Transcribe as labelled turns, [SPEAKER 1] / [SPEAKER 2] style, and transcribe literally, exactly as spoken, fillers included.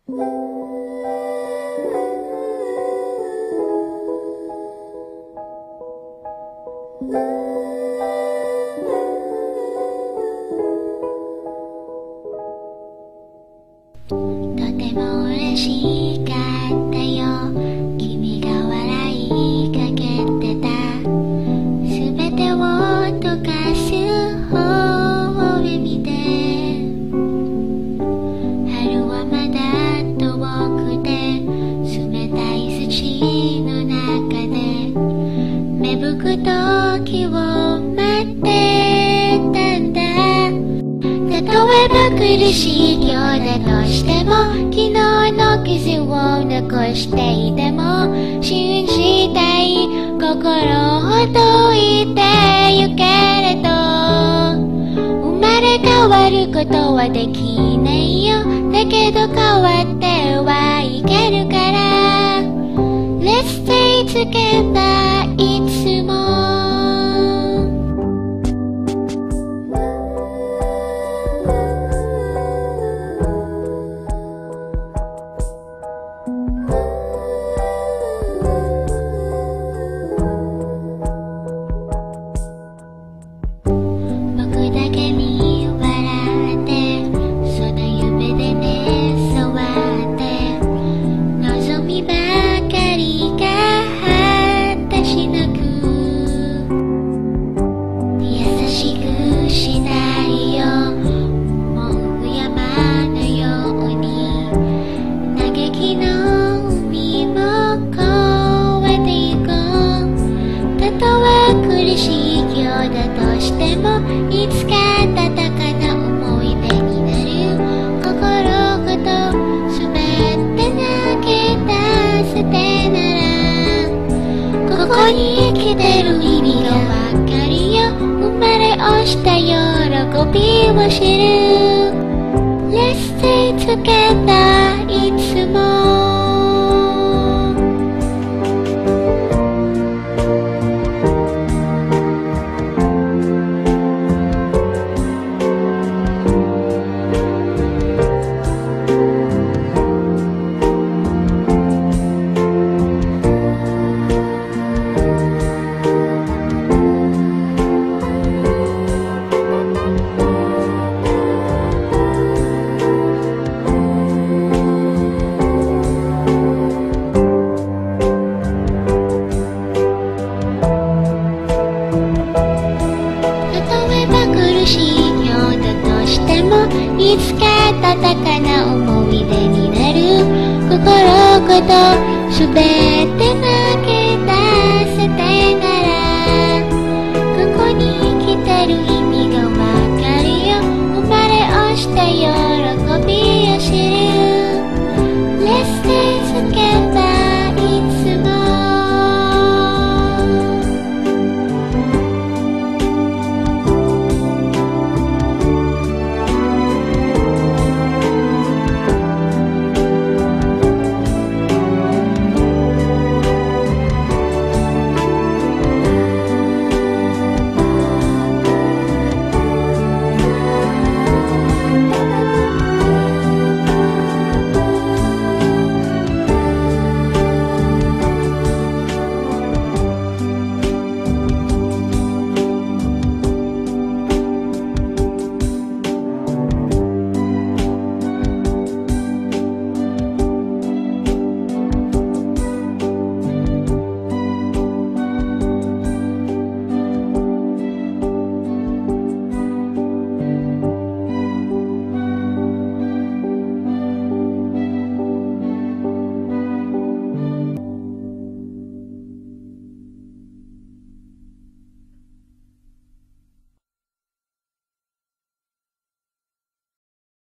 [SPEAKER 1] ても嬉しかったよ。君が笑いかけてた。すべてを溶かす方を見て、春はまだ遠くて冷たい土の中で芽吹く時を待ってたんだ。例えば苦しい今日だとしても、昨日の傷を残していても、信じたい心ほどいてゆけれど、生まれ変わることはできないよ。だけど変わってはいけるから Let's stay together いつも。いつか温かな思い出になる。心ごとすべて投げ出せてなら、ここに生きてる意味がわかるよ。生まれ落ちた喜びを知る。 Let's stay together いつも。いつか温かな思い出になる。心ごとすべて投